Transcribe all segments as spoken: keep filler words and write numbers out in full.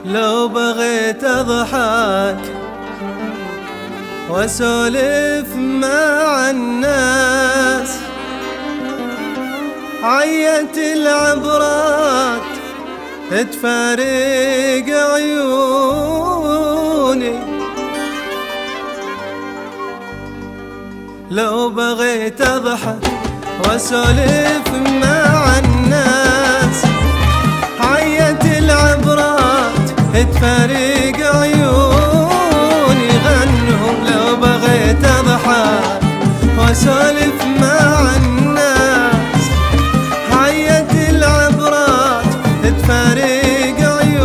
لو بغيت اضحك واسولف مع الناس، عيت العبرات تفارق عيوني. لو بغيت اضحك واسولف مع الناس، عيت العبرات تفارق عيوني. غنوا لو بغيت اضحك واسولف مع الناس، عيت العبرات تفارق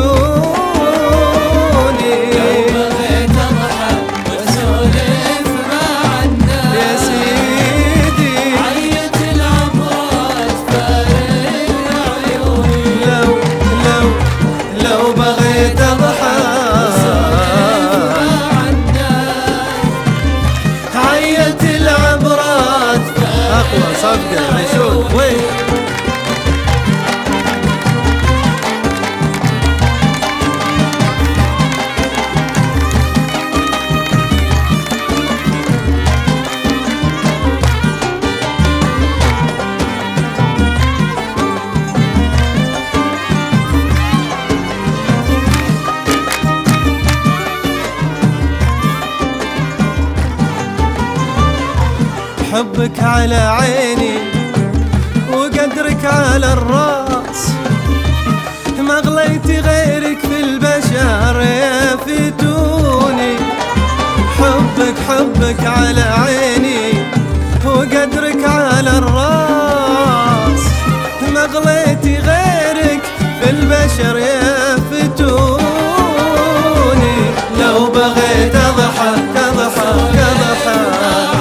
عيوني. لو بغيت اضحك واسولف مع الناس، يا سيدي عيت العبرات تفارق عيوني. لو لو لو بغيت اضحك عيت العبرات. اقوى صفقة عشوق وين حبك على عيني وقدرك على الراس، ما غليت غيرك في البشر يا فتوني. حبك حبك على عيني وقدرك على الراس، ما غليت غيرك في البشر يا فتوني. لو بغيت اضحك اضحك اضحك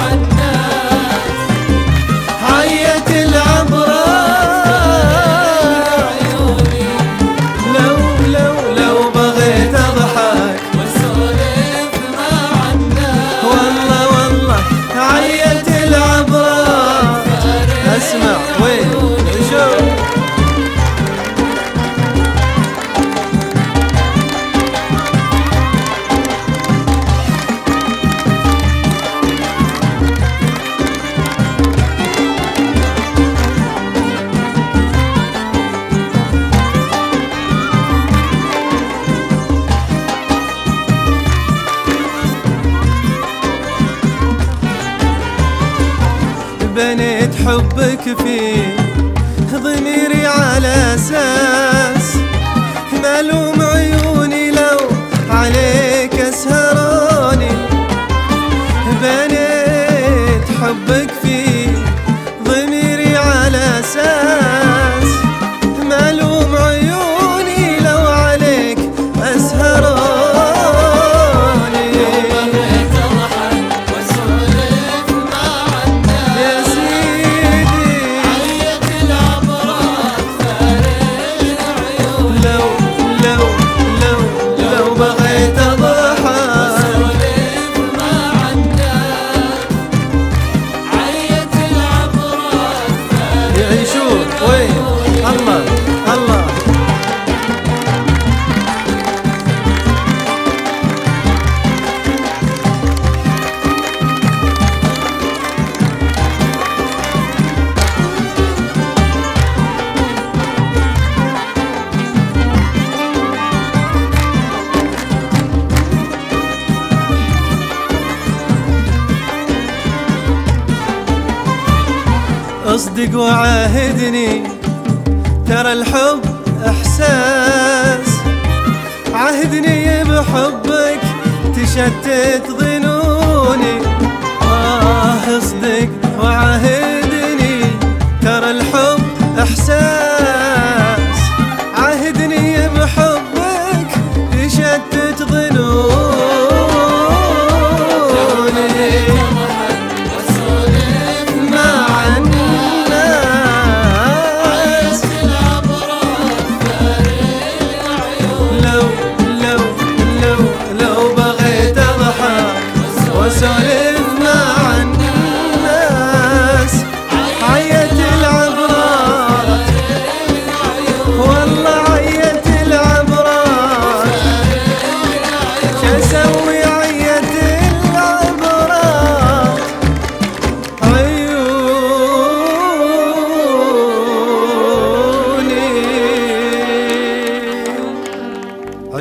بنيت حبك في ضميري على اساس، ملوم عيوني لو عليك اسهروني. بنيت حبك في ضميري على اساس، ملوم عيوني لو عليك اسهروني. الله الله اصدق وعاهدني، ترى الحب احساس. عهدني بحبك تشتت ظنوني. آه اصدق وعاهدني، ترى الحب احساس. عهدني بحبك تشتت ظنوني. لو لو لو لو بغيت اضحك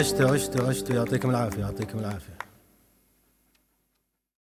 عشتوا عشتوا عشتوا، يعطيكم العافيه يعطيكم العافيه.